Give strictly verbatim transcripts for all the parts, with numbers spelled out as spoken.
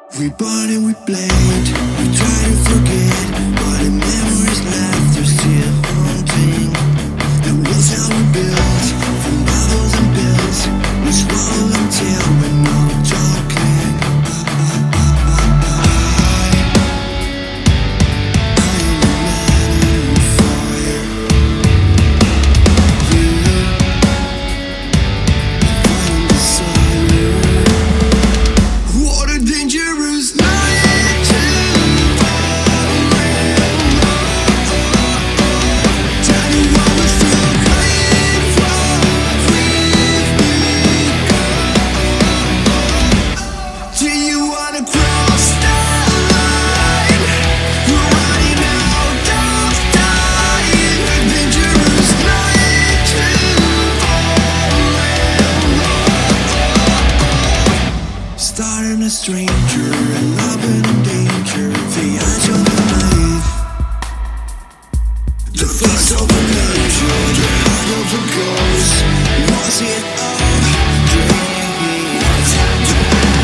We bought and we played, we try to forget, but the memories left are still haunting. The walls that we built from bottles and pills, we swallow until we're not talking. Starting a stranger and loving in danger, the eyes of the knife, the face of a angel, the heart of a ghost. Was it all a dream? Was it a dream?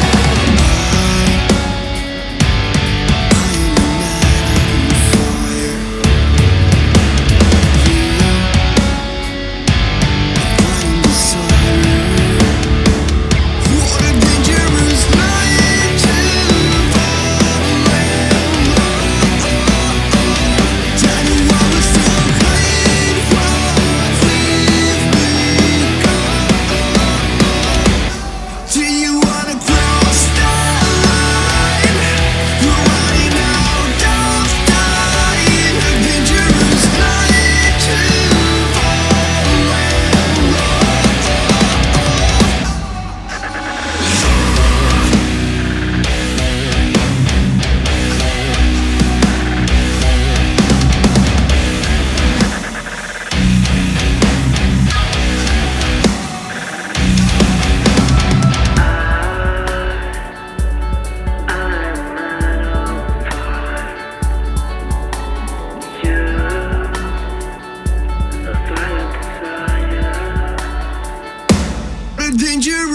Danger.